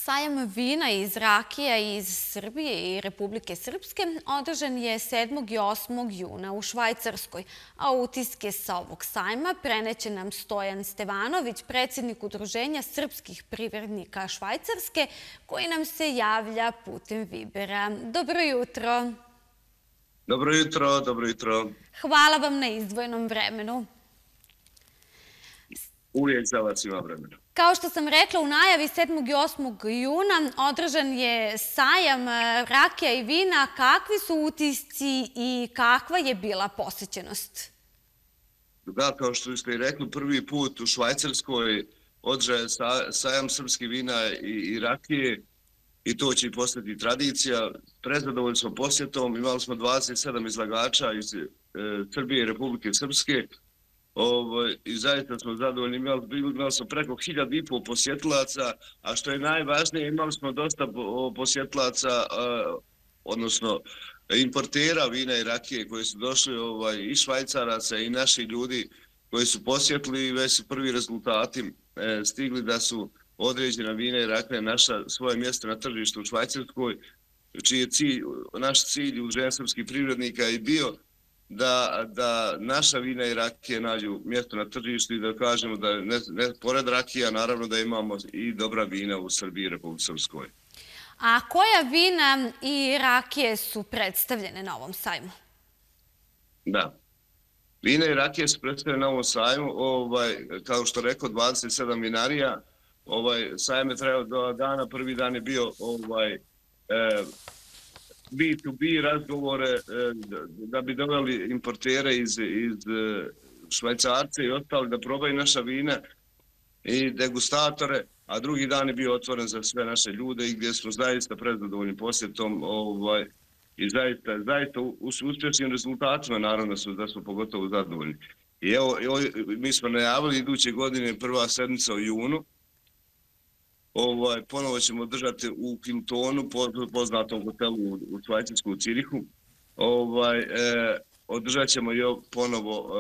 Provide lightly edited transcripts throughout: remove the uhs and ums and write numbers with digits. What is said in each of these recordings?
Sajam vina iz rakija iz Srbije i Republike Srpske održan je 7. i 8. juna u Švajcarskoj, a utiske sa ovog sajma preneće nam Stojan Stevanović, predsjednik Udruženja srpskih privrednika Švajcarske, koji nam se javlja putem Vibera. Dobro jutro. Dobro jutro, dobro jutro. Hvala vam na izdvojenom vremenu. Uvijek za vas ima vremena. Kao što sam rekla u najavi, 7. i 8. juna održan je sajam rakija i vina. Kakvi su utisci i kakva je bila posjećenost? Da, kao što ste i rekli, prvi put u Švajcarskoj održan je sajam srpskih vina i rakije i to će i postati tradicija. Prezadovoljni smo posjetom, imali smo 27 izlagača iz Srbije i Republike Srpske. I zaista smo zadovoljni, imali smo preko 1500 posjetilaca, a što je najvažnije, imali smo dosta posjetilaca, odnosno importera vina i rakije koji su došli, i Švajcaraca i naši ljudi koji su posjetili i već su prvi rezultati stigli da su određena vina i rakija naša svoje mjesto na tržištu u Švajcarskoj, čiji je naš cilj Udruženja srpskih privrednika je bio da naša vina i rakije nađu mjesto na tržištu i da kažemo da pored rakija naravno da imamo i dobra vina u Srbiji i Republike Srpskoj. A koja vina i rakije su predstavljene na ovom sajmu? Da. Vina i rakije su predstavljene na ovom sajmu, kao što rekao, 27 vinarija. Sajam je trajao 2 dana, prvi dan je bio B2B razgovore da bi doveli importere iz Švajcarce i ostali da probaju naša vina i degustatore, a drugi dan je bio otvoren za sve naše ljude i gdje smo zaista prezadovoljni posjetom i zaista s uspješnim rezultatima, naravno da smo pogotovo zadovoljni. I evo, mi smo najavili iduće godine prva sedmica u junu. Ponovo ćemo držati u Hiltonu, poznatom hotelu u Švajcarsku u Cirihu. Održat ćemo i ponovo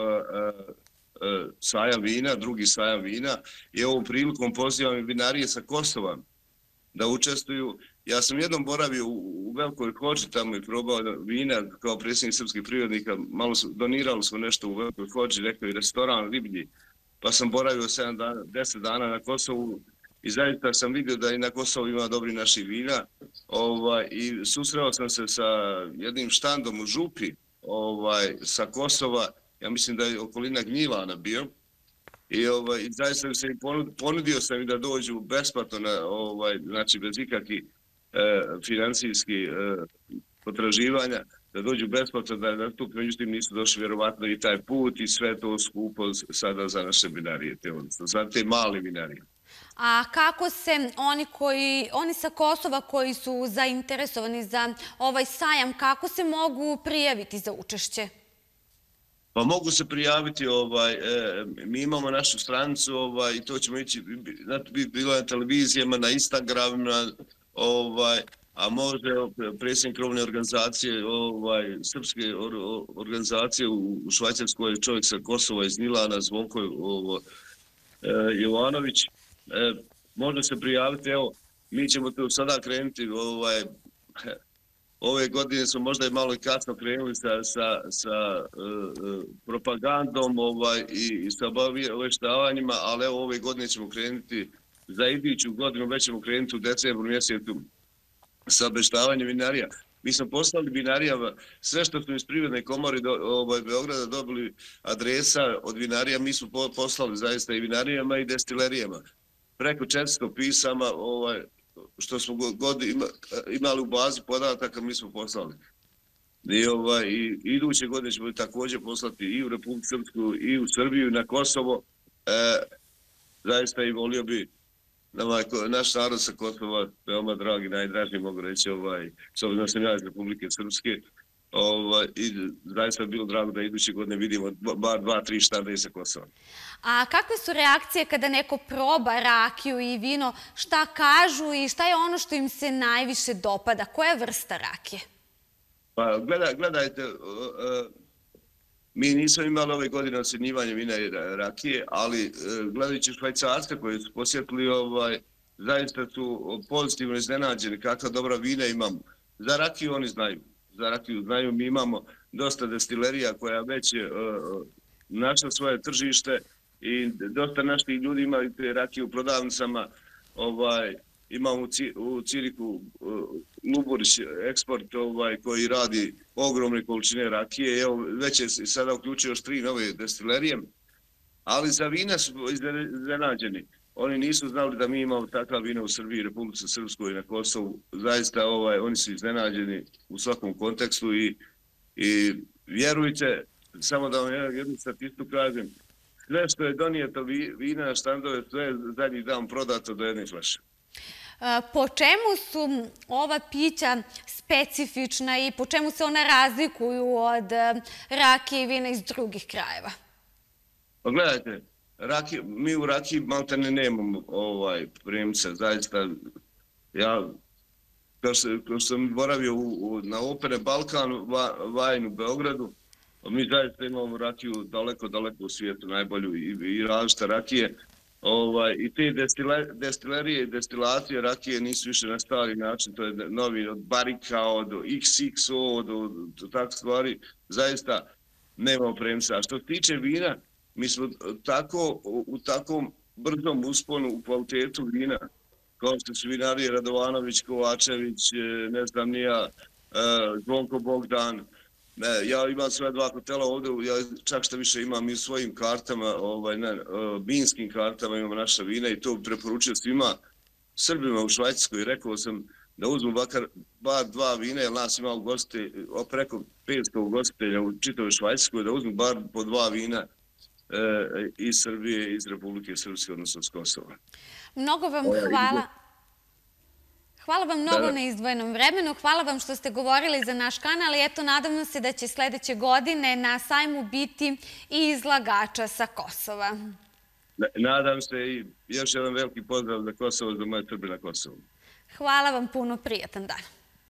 sajam vina, drugi sajam vina. I ovom prilikom pozivam i vinarije sa Kosova da učestvuju. Ja sam jednom boravio u Velikoj Hođi tamo i probao vina kao predsjednik srpskih privrednika. Donirali smo nešto u Velikoj Hođi, rekao i restoran riblji. Pa sam boravio 10 dana na Kosovu. I zaista sam vidio da i na Kosovu ima dobri naših vina i susreo sam se sa jednim štandom u Župi sa Kosova, ja mislim da je okolina Gnjilana bio i zaista se ponudio sam i da dođu besplatno, znači bez ikakvih financijskih potraživanja, da dođu besplatno da nastupe, međutim nisu došli vjerovatno i taj put i sve to skupo sada za naše vinarije, za te male vinarije. A kako se oni sa Kosova koji su zainteresovani za ovaj sajam, kako se mogu prijaviti za učešće? Pa mogu se prijaviti, mi imamo našu stranicu i to ćemo ići, bilo na televizijama, na Instagramima, a može predsjednik krovne organizacije, srpske organizacije u Švajcarskoj, čovjek sa Kosova iz Milana, Zvonko Jovanović, može se prijaviti, evo, mi ćemo tu sada krenuti, ove godine smo možda i malo kasno krenuli sa propagandom i sa obavještavanjima, ali evo ove godine ćemo krenuti, za iduću godinu već ćemo krenuti u decembru mjesecu sa obavještavanjem vinarija. Mi smo poslali vinarijama sve što smo iz Privredne komore Beograda dobili adresa od vinarija, mi smo poslali zaista i vinarijama i destilerijama. Preko 400 pisama što smo imali u bazi podataka mi smo poslali. I iduće godine ćemo također poslati i u Republiku Srpsku i u Srbiju i na Kosovo. Zaista i volio bi naš narod sa Kosova, veoma dragi, najdraži mogu reći, s obzirom da sam ja iz Republike Srpske, i zaista je bilo drago da iduće godine vidimo bar 2-3 štanda sa Kosova. A kakve su reakcije kada neko proba rakiju i vino, šta kažu i šta je ono što im se najviše dopada? Koja vrsta rakije? Pa gledajte, mi nismo imali ove godine ocjenjivanje vina i rakije, ali gledajući Švajcarske koje su posjetili, zaista su pozitivno iznenađeni kakva dobra vina imamo. Za rakiju oni znaju. Za rakiju znaju, mi imamo dosta destilerija koja već našla svoje tržište i dosta naših ljudi imaju te rakije u prodavnicama. Imamo u Cirihu Luburić eksport koji radi ogromne količine rakije. Evo, već je sada uključio još 3 nove destilerije, ali za vina su iznenađeni. Oni nisu znali da mi imamo takva vina u Srbiji, Republici Srpskoj i na Kosovu. Zaista oni su iznenađeni u svakom kontekstu i vjerujte, samo da vam jednu statistiku kažem, sve što je donijeto vina na štandove, sve je zadnji dan prodato do jedne flaše. Po čemu su ova pića specifična i po čemu se ona razlikuju od rakije i vina iz drugih krajeva? Pa gledajte, mi u rakiji maltene nemamo primjerice, zaista, ja, kao što sam boravio na Opere Balkan, Wine u Beogradu, mi zaista imamo rakiju daleko u svijetu, najbolju i različite rakije. I te destilerije i destilacije rakije nisu više na stari način, to je novi od Barrika, do XXO, do takve stvari, zaista nemamo premisa. A što se tiče vina, mi smo u takvom brzom usponu u kvalitetu vina, kao što su vinari Radovanović, Kovačević, ne znam nija, Zvonko Bogdan. Ja imam svoja 2 hotela ovdje, ja čak što više imam i u svojim kartama, vinskim kartama imamo naša vina i to preporučujem svima Srbima u Švajcarskoj. Rekao sam da uzmu bar 2 vina, jer nas ima preko 500 ugostitelja u čitavoj Švajcarskoj, da uzmu bar po 2 vina iz Srbije, iz Republike Srpske, odnosno s Kosova. Mnogo vam hvala. Hvala vam mnogo na izdvojenom vremenu, hvala vam što ste govorili za naš kanal i eto, nadam se da će sljedeće godine na sajmu biti i izlagača sa Kosova. Nadam se i još jedan veliki pozdrav za Kosovo, za moje Srbe na Kosovu. Hvala vam puno, prijatan dan.